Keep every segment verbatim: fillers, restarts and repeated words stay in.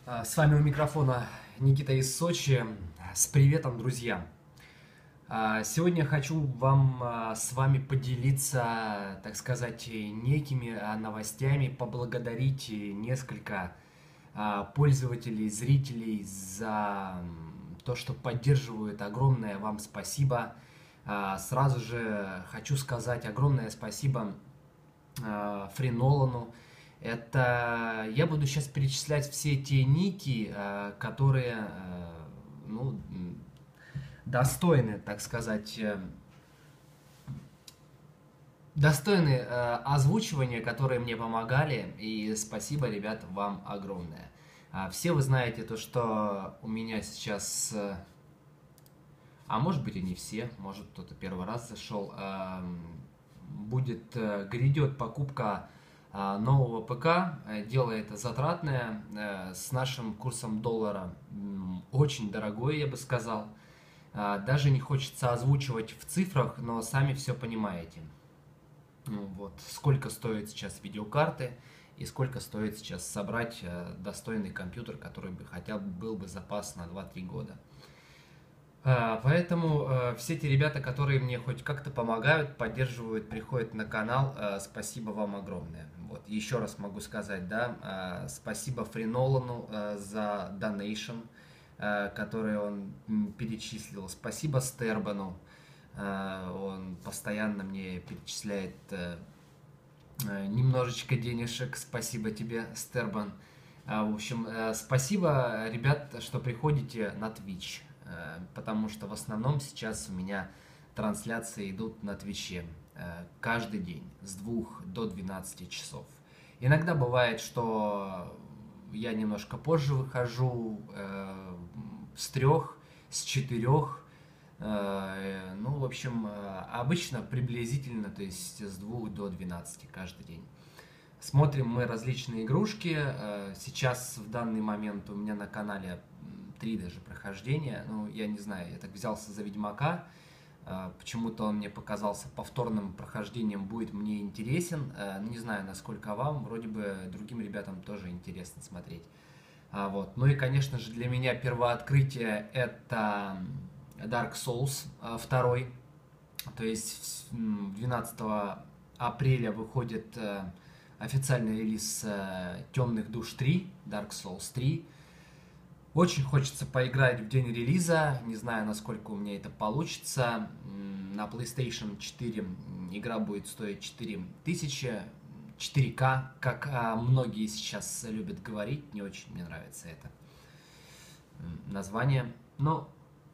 А, С вами у микрофона Никита из Сочи. С приветом, друзья! А, Сегодня хочу вам а, с вами поделиться, так сказать, некими а, новостями, поблагодарить несколько а, пользователей, зрителей за м, то, что поддерживают. Огромное вам спасибо. А, Сразу же хочу сказать огромное спасибо э, Фри Нолану. Это я буду сейчас перечислять все те ники, э, которые э, ну, достойны, так сказать, э, достойны э, озвучивания, которые мне помогали. И спасибо, ребят, вам огромное. А, Все вы знаете то, что у меня сейчас, э, а может быть и не все, может кто-то первый раз зашел, эм, будет, э, грядет покупка а, нового ПК. Э, Дело это затратное, э, с нашим курсом доллара м, очень дорогое, я бы сказал. А, Даже не хочется озвучивать в цифрах, но сами все понимаете. Ну, вот, сколько стоит сейчас видеокарты и сколько стоит сейчас собрать э, достойный компьютер, который бы хотя бы был бы запас на два-три года. А, Поэтому э, все те ребята, которые мне хоть как-то помогают, поддерживают, приходят на канал, э, спасибо вам огромное. Вот, еще раз могу сказать, да, э, спасибо Фри Нолану э, за донейшн, э, который он м, перечислил. Спасибо Стербану, э, он постоянно мне перечисляет э, э, немножечко денежек. Спасибо тебе, Стербан. А, В общем, э, спасибо, ребят, что приходите на Twitch, э, потому что в основном сейчас у меня трансляции идут на Твиче э, каждый день с двух до двенадцати часов. Иногда бывает, что я немножко позже выхожу, э, с трех, с четырех, э, ну, в общем, э, обычно приблизительно, то есть с двух до двенадцати каждый день. Смотрим мы различные игрушки. Э, Сейчас в данный момент у меня на канале три даже прохождения. Ну, я не знаю, я так взялся за Ведьмака. Э, Почему-то он мне показался повторным прохождением, будет мне интересен. Э, ну, Не знаю, насколько вам. Вроде бы другим ребятам тоже интересно смотреть. А, вот. Ну и, конечно же, для меня первооткрытие это Dark Souls э, два. То есть м, двенадцатого апреля выходит э, официальный релиз э, Темных душ три, Dark Souls три. Очень хочется поиграть в день релиза, не знаю, насколько у меня это получится. М, На PlayStation четыре игра будет стоить четыре тысячи, четыре ка, как а, многие сейчас любят говорить, не очень мне нравится это м, название. Но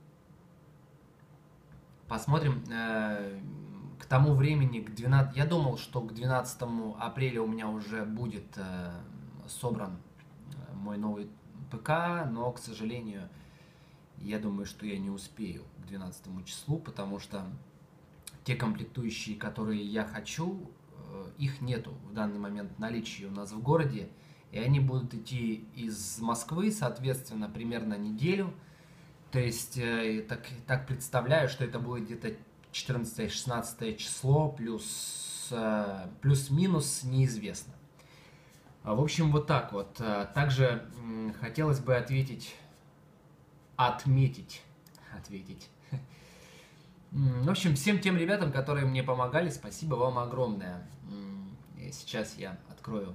посмотрим. э, К тому времени, к двенадцатому, я думал, что к двенадцатому апреля у меня уже будет э, собран э, мой новый ПК, но, к сожалению, я думаю, что я не успею к двенадцатому числу, потому что те комплектующие, которые я хочу, э, их нету в данный момент в наличии у нас в городе, и они будут идти из Москвы, соответственно, примерно неделю. То есть, э, так, так представляю, что это будет где-то четырнадцатое-шестнадцатое число, плюс, э, плюс-минус неизвестно. А, В общем, вот так вот. Э, Также м, хотелось бы ответить, отметить, ответить. М, В общем, всем тем ребятам, которые мне помогали, спасибо вам огромное. М, и Сейчас я открою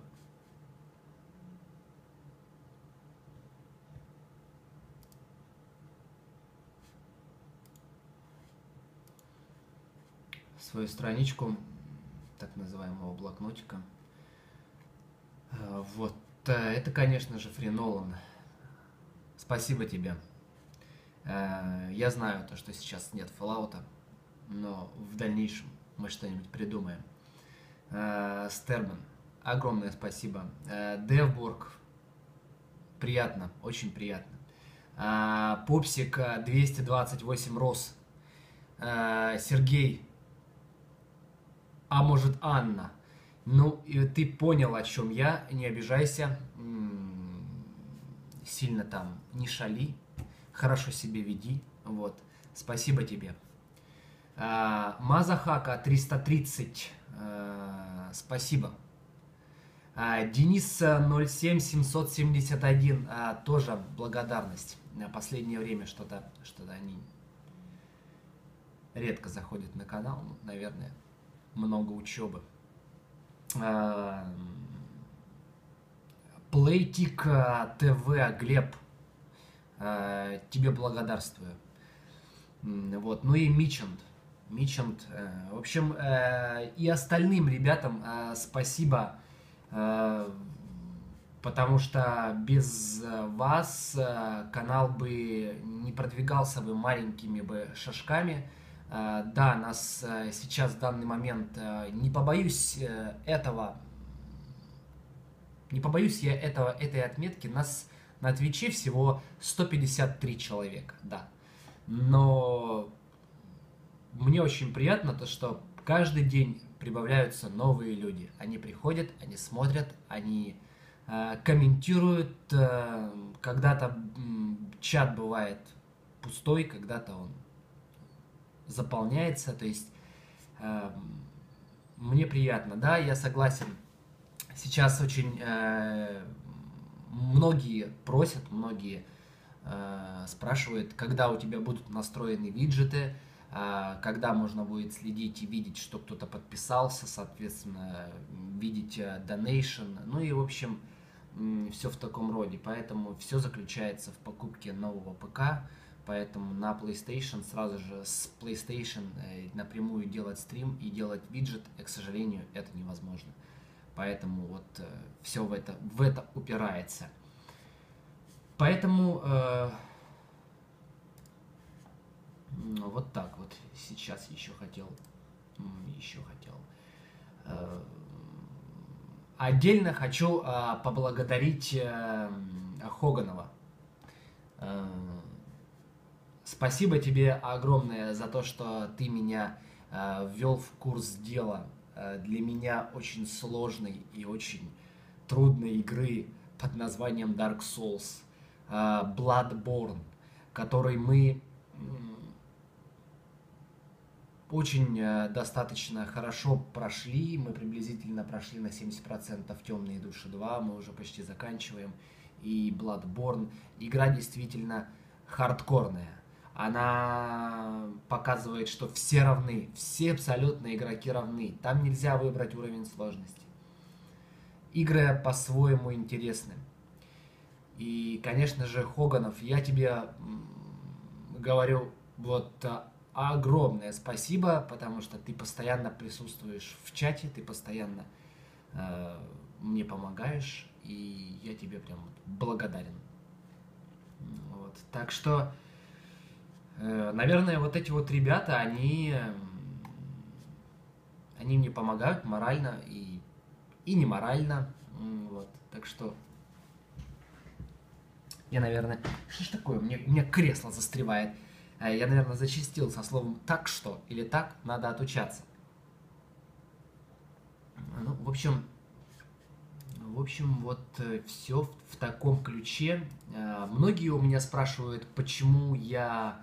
свою страничку так называемого блокнотика. Э, Вот. э, Это, конечно же, Фри Нолан. Спасибо тебе. Э, Я знаю то, что сейчас нет Fallout, но в дальнейшем мы что-нибудь придумаем. Э, Стерман, огромное спасибо. Э, Девбург, приятно, очень приятно. Э, Пупсик э, двести двадцать восемь Рос. Э, Сергей, а может Анна? Ну, и ты понял, о чем я, не обижайся. М, Сильно там не шали, хорошо себя веди. Вот. Спасибо тебе. А, Мазахака триста тридцать. а, Спасибо. А, Денис ноль семь семьсот семьдесят один, а, тоже благодарность. На последнее время что-то что-то они редко заходят на канал, ну, наверное, много учебы. А, Плейтик ТВ, Глеб, а, тебе благодарствую. М, Вот, ну и Мичанд. Мичанд. э, В общем, э, и остальным ребятам э, спасибо, э, потому что без э, вас э, канал бы не продвигался бы маленькими бы шажками. Э, Да, нас э, сейчас в данный момент, э, не побоюсь э, этого, не побоюсь я этого, этой отметки, нас на Твиче всего сто пятьдесят три человека, да. Но мне очень приятно то, что каждый день прибавляются новые люди. Они приходят, они смотрят, они э, комментируют. Э, когда-то м, чат бывает пустой, когда-то он заполняется. То есть э, мне приятно, да, я согласен. Сейчас очень э, многие просят, многие э, спрашивают, когда у тебя будут настроены виджеты, э, когда можно будет следить и видеть, что кто-то подписался, соответственно, видеть э, donation, ну и, в общем, м, все в таком роде. Поэтому все заключается в покупке нового ПК, поэтому на PlayStation сразу же с PlayStation э, напрямую делать стрим и делать виджет, э, к сожалению, это невозможно. Поэтому вот э, все в это, в это упирается. Поэтому э, ну, вот так вот сейчас еще хотел, еще хотел. Э, отдельно хочу э, поблагодарить э, Хоганова. Э, спасибо тебе огромное за то, что ты меня э, ввел в курс дела для меня очень сложной и очень трудной игры под названием Dark Souls, Bloodborne, который мы очень достаточно хорошо прошли. Мы приблизительно прошли на семьдесят процентов Темные души два, мы уже почти заканчиваем. И Bloodborne, игра действительно хардкорная. Она показывает, что все равны, все абсолютно игроки равны. Там нельзя выбрать уровень сложности. Игры по-своему интересны. И, конечно же, Хоганов, я тебе говорю вот огромное спасибо, потому что ты постоянно присутствуешь в чате, ты постоянно э, мне помогаешь, и я тебе прям благодарен. Вот. Так что наверное, вот эти вот ребята, они, они мне помогают морально и, и не морально. Вот. Так что я, наверное... Что ж такое? Мне, у меня кресло застревает. Я, наверное, зачастил со словом «так что» или «так» надо отучаться. Ну, в общем... В общем, вот все в, в таком ключе. Многие у меня спрашивают, почему я...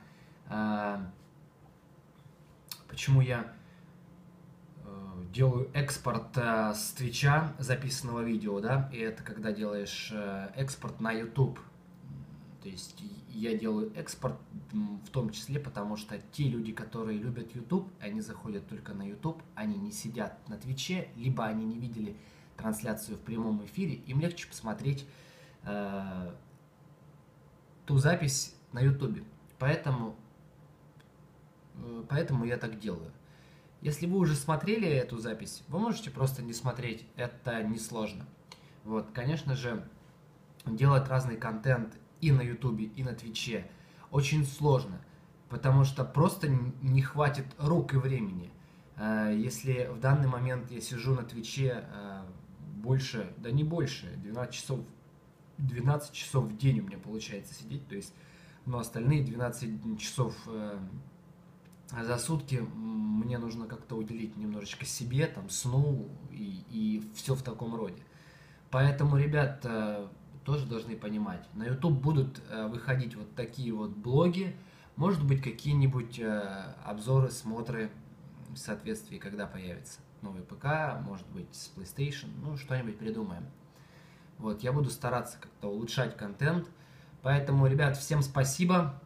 Почему я делаю экспорт с Твича записанного видео, да, и это когда делаешь экспорт на YouTube. То есть я делаю экспорт в том числе, потому что те люди, которые любят YouTube, они заходят только на YouTube, они не сидят на Твиче, либо они не видели трансляцию в прямом эфире, им легче посмотреть э, ту запись на YouTube. Поэтому Поэтому я так делаю. Если вы уже смотрели эту запись, вы можете просто не смотреть, это несложно. Вот, конечно же, делать разный контент и на Ютубе, и на Твиче очень сложно, потому что просто не хватит рук и времени. Если в данный момент я сижу на Твиче больше, да не больше, двенадцать часов, двенадцать часов в день у меня получается сидеть, то есть, но остальные двенадцать часов за сутки мне нужно как-то уделить немножечко себе, там, сну и, и все в таком роде. Поэтому, ребят, тоже должны понимать, на YouTube будут выходить вот такие вот блоги, может быть, какие-нибудь обзоры, смотры в соответствии, когда появятся. новый ПК, может быть, с PlayStation, ну, что-нибудь придумаем. Вот, я буду стараться как-то улучшать контент. Поэтому, ребят, всем спасибо.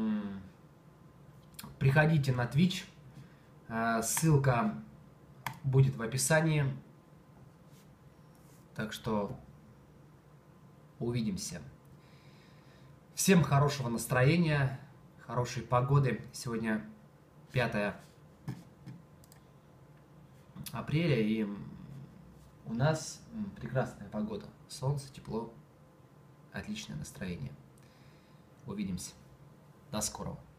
Приходите на Twitch. Ссылка будет в описании. Так что увидимся. Всем хорошего настроения, хорошей погоды. Сегодня пятое апреля, и у нас прекрасная погода. Солнце, тепло, отличное настроение. Увидимся. До скорого.